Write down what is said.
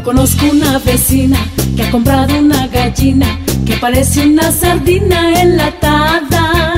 Conozco una vecina que ha comprado una gallina que parece una sardina enlatada.